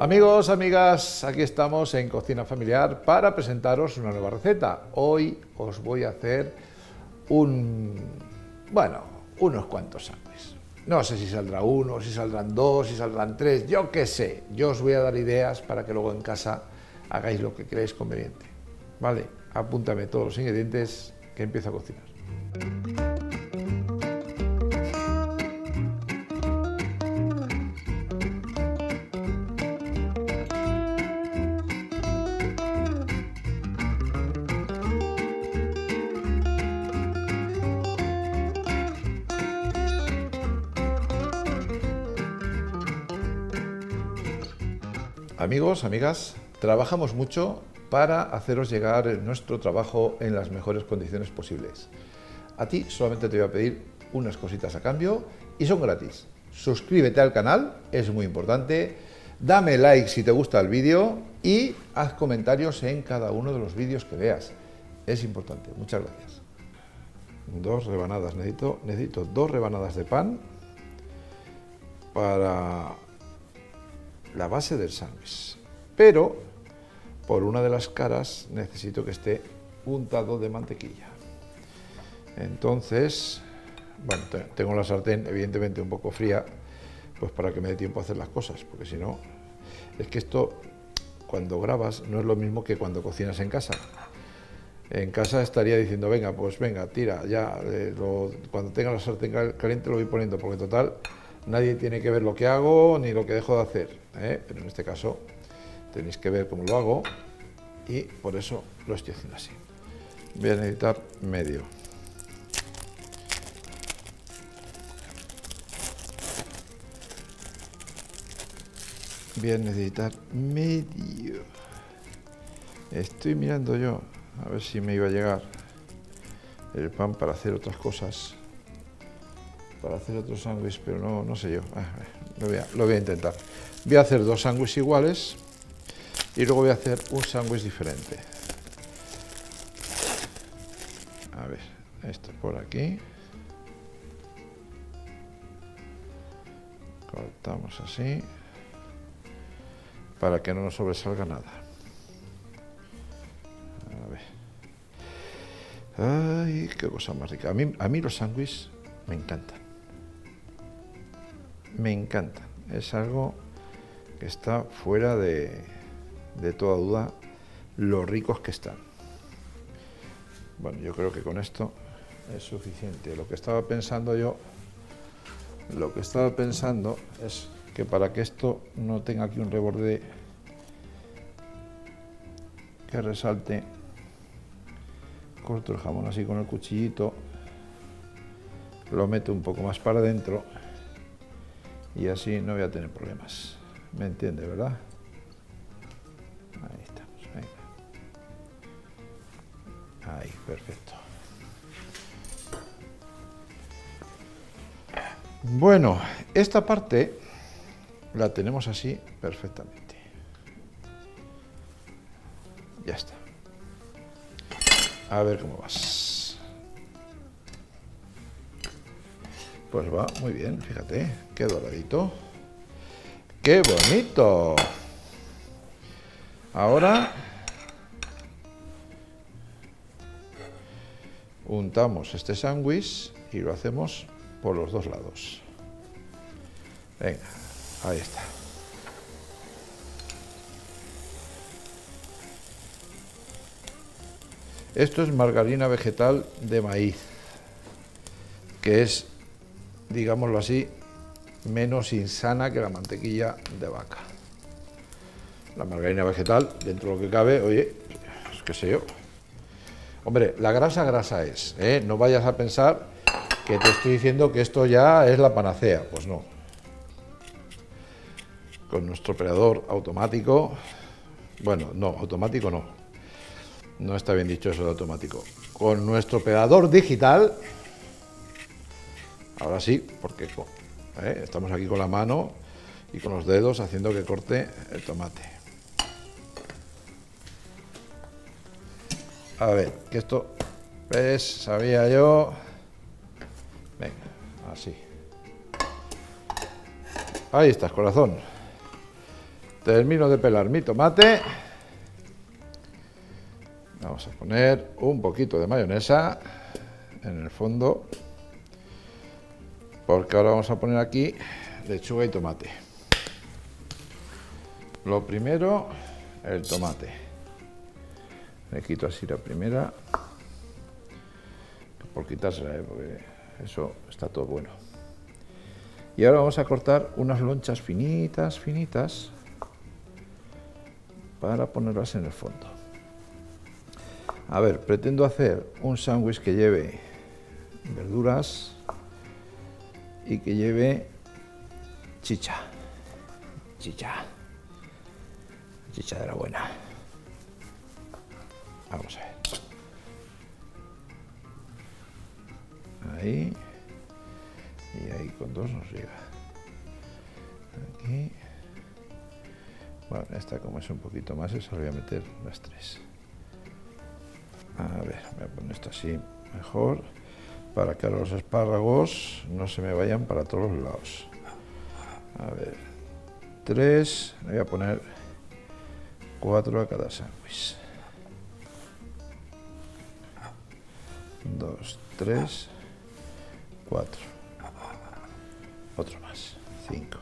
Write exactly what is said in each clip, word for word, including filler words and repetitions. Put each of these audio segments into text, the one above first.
Amigos, amigas, aquí estamos en Cocina Familiar para presentaros una nueva receta. Hoy os voy a hacer un, bueno, unos cuantos sándwiches. No sé si saldrá uno, si saldrán dos, si saldrán tres, yo qué sé. Yo os voy a dar ideas para que luego en casa hagáis lo que creáis conveniente. Vale, apúntame todos los ingredientes que empiezo a cocinar. Amigos, amigas, trabajamos mucho para haceros llegar nuestro trabajo en las mejores condiciones posibles. A ti solamente te voy a pedir unas cositas a cambio y son gratis. Suscríbete al canal, es muy importante, dame like si te gusta el vídeo y haz comentarios en cada uno de los vídeos que veas. Es importante. Muchas gracias. Dos rebanadas, necesito, necesito dos rebanadas de pan para la base del sándwich, pero por una de las caras necesito que esté untado de mantequilla. Entonces, bueno, tengo la sartén evidentemente un poco fría, pues para que me dé tiempo a hacer las cosas, porque si no, es que esto cuando grabas no es lo mismo que cuando cocinas en casa. En casa estaría diciendo, venga, pues venga, tira, ya, eh, lo, cuando tenga la sartén caliente lo voy poniendo, porque en total nadie tiene que ver lo que hago ni lo que dejo de hacer, ¿eh? Pero en este caso tenéis que ver cómo lo hago y por eso lo estoy haciendo así. Voy a necesitar medio. Voy a necesitar medio. Estoy mirando yo a ver si me iba a llegar el pan para hacer otras cosas. Para hacer otro sándwich, pero no, no sé yo. Ah, lo, voy a, lo voy a intentar. Voy a hacer dos sándwiches iguales y luego voy a hacer un sándwich diferente. A ver, esto por aquí. Cortamos así para que no nos sobresalga nada. A ver. Ay, qué cosa más rica. A mí, a mí los sándwiches me encantan. Me encanta, es algo que está fuera de, de toda duda lo ricos que están. Bueno, yo creo que con esto es suficiente. Lo que estaba pensando yo, lo que estaba pensando es que para que esto no tenga aquí un reborde que resalte, corto el jamón así con el cuchillito, lo meto un poco más para adentro y así no voy a tener problemas. ¿Me entiende, verdad? Ahí estamos. Venga. Ahí, perfecto. Bueno, esta parte la tenemos así perfectamente. Ya está. A ver cómo vas. Pues va muy bien, fíjate, qué doradito, qué bonito. Ahora untamos este sándwich y lo hacemos por los dos lados. Venga, ahí está. Esto es margarina vegetal de maíz, que es, digámoslo así, menos insana que la mantequilla de vaca. La margarina vegetal, dentro de lo que cabe, oye, es que sé yo. Hombre, la grasa grasa es, ¿eh? No vayas a pensar que te estoy diciendo que esto ya es la panacea, pues no. Con nuestro operador automático, bueno, no, automático no, no está bien dicho eso de automático. Con nuestro operador digital, ahora sí, porque ¿eh? estamos aquí con la mano y con los dedos haciendo que corte el tomate. A ver, que esto, ¿ves? Sabía yo. Venga, así. Ahí estás, corazón. Termino de pelar mi tomate. Vamos a poner un poquito de mayonesa en el fondo, porque ahora vamos a poner aquí lechuga y tomate. Lo primero, el tomate. Le quito así la primera, por quitársela, ¿eh? Porque eso está todo bueno. Y ahora vamos a cortar unas lonchas finitas, finitas, para ponerlas en el fondo. A ver, pretendo hacer un sándwich que lleve verduras y que lleve chicha. Chicha. Chicha de la buena. Vamos a ver. Ahí. Y ahí con dos nos llega. Aquí. Bueno, esta como es un poquito más, esa le voy a meter las tres. A ver, voy a poner esto así mejor, para que ahora los espárragos no se me vayan para todos los lados. A ver, tres, le voy a poner cuatro a cada sándwich. Dos, tres, cuatro. Otro más, cinco.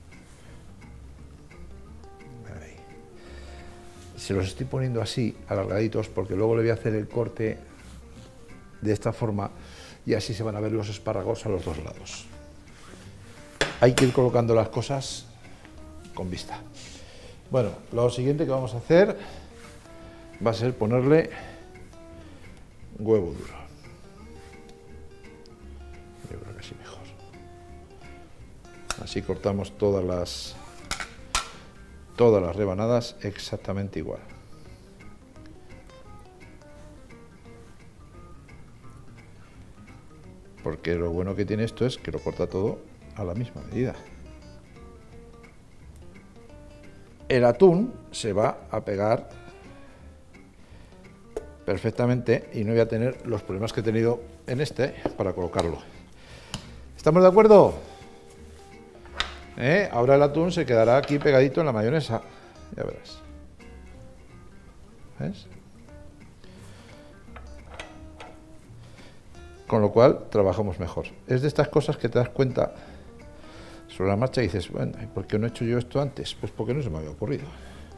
Ahí. Se los estoy poniendo así, alargaditos, porque luego le voy a hacer el corte de esta forma y así se van a ver los espárragos a los dos lados. Hay que ir colocando las cosas con vista. Bueno, lo siguiente que vamos a hacer va a ser ponerle huevo duro. Yo creo que así mejor. Así cortamos todas las todas las rebanadas exactamente igual. Porque lo bueno que tiene esto es que lo corta todo a la misma medida. El atún se va a pegar perfectamente y no voy a tener los problemas que he tenido en este para colocarlo. ¿Estamos de acuerdo? ¿Eh? Ahora el atún se quedará aquí pegadito en la mayonesa. Ya verás. ¿Ves? Con lo cual trabajamos mejor. Es de estas cosas que te das cuenta sobre la marcha y dices, bueno, ¿por qué no he hecho yo esto antes? Pues porque no se me había ocurrido.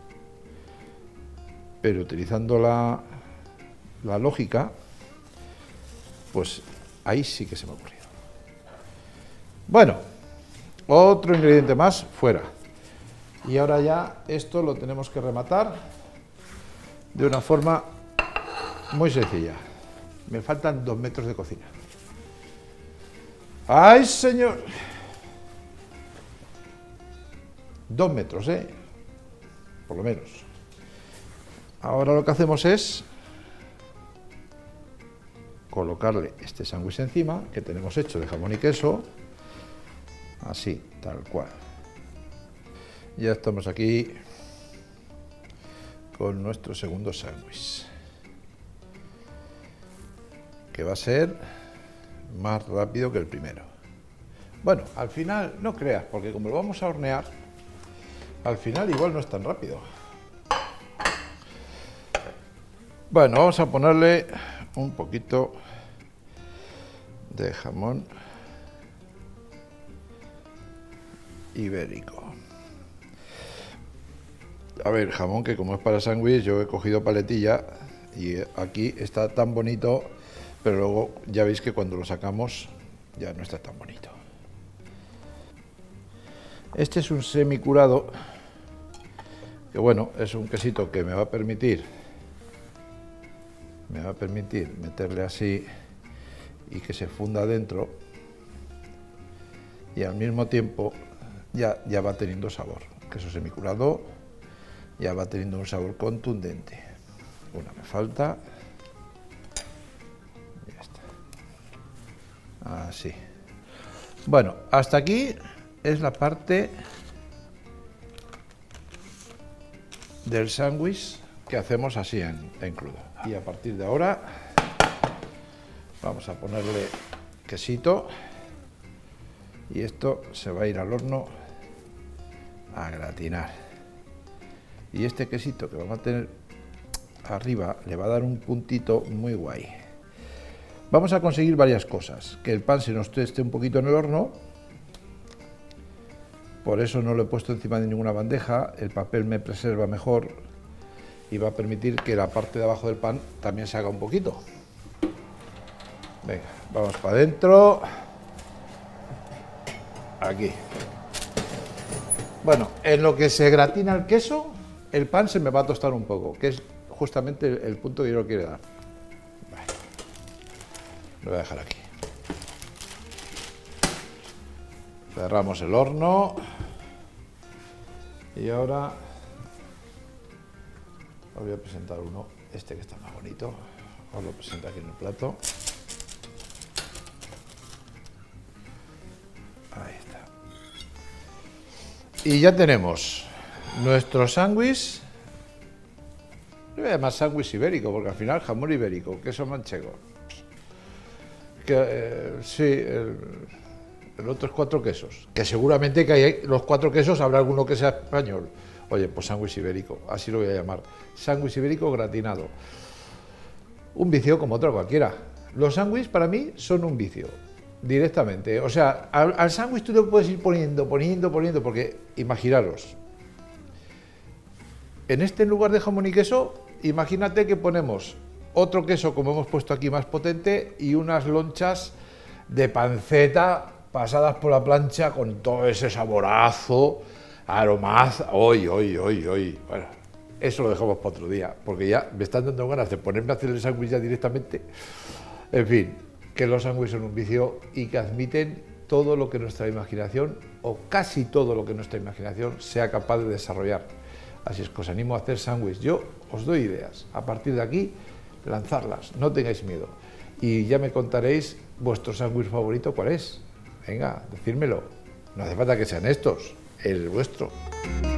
Pero utilizando la, la lógica, pues ahí sí que se me ha ocurrido. Bueno, otro ingrediente más fuera. Y ahora ya esto lo tenemos que rematar de una forma muy sencilla. Me faltan dos metros de cocina. ¡Ay, señor! Dos metros, ¿eh? Por lo menos. Ahora lo que hacemos es colocarle este sándwich encima, que tenemos hecho de jamón y queso. Así, tal cual. Ya estamos aquí con nuestro segundo sándwich, que va a ser más rápido que el primero. Bueno, al final no creas, porque como lo vamos a hornear, al final igual no es tan rápido. Bueno, vamos a ponerle un poquito de jamón ibérico. A ver, jamón que como es para sándwich, yo he cogido paletilla y aquí está tan bonito, pero luego ya veis que cuando lo sacamos ya no está tan bonito. Este es un semicurado, que bueno, es un quesito que me va a permitir, me va a permitir meterle así y que se funda dentro y al mismo tiempo ya, ya va teniendo sabor. Queso semicurado ya va teniendo un sabor contundente. Una me falta. Ya está. Así. Bueno, hasta aquí es la parte del sándwich que hacemos así en, en crudo. Y a partir de ahora vamos a ponerle quesito y esto se va a ir al horno a gratinar. Y este quesito que vamos a tener arriba le va a dar un puntito muy guay. Vamos a conseguir varias cosas. Que el pan se nos esté un poquito en el horno. Por eso no lo he puesto encima de ninguna bandeja. El papel me preserva mejor y va a permitir que la parte de abajo del pan también se haga un poquito. Venga, vamos para adentro. Aquí. Bueno, en lo que se gratina el queso, el pan se me va a tostar un poco, que es justamente el, el punto que yo lo quiero dar. Vale. Lo voy a dejar aquí. Cerramos el horno. Y ahora os voy a presentar uno, este que está más bonito. Os lo presento aquí en el plato. Ahí está. Y ya tenemos nuestro sándwich. Le voy a llamar sándwich ibérico, porque al final jamón ibérico, queso manchego. Que, eh, sí, el, el otro es cuatro quesos. Que seguramente que hay los cuatro quesos habrá alguno que sea español. Oye, pues sándwich ibérico, así lo voy a llamar. Sándwich ibérico gratinado. Un vicio como otro cualquiera. Los sándwiches para mí son un vicio, directamente. O sea, al, al sándwich tú le puedes ir poniendo, poniendo, poniendo, porque imaginaros, en este en lugar de jamón y queso, imagínate que ponemos otro queso como hemos puesto aquí más potente y unas lonchas de panceta pasadas por la plancha con todo ese saborazo, aromazo, hoy, hoy, hoy, hoy. Bueno, eso lo dejamos para otro día, porque ya me están dando ganas de ponerme a hacer el sándwich ya directamente. En fin, que los sándwiches son un vicio y que admiten todo lo que nuestra imaginación, o casi todo lo que nuestra imaginación sea capaz de desarrollar. Así es que os animo a hacer sándwich. Yo os doy ideas. A partir de aquí, lanzarlas. No tengáis miedo. Y ya me contaréis vuestro sándwich favorito, ¿cuál es? Venga, decírmelo. No hace falta que sean estos, el vuestro.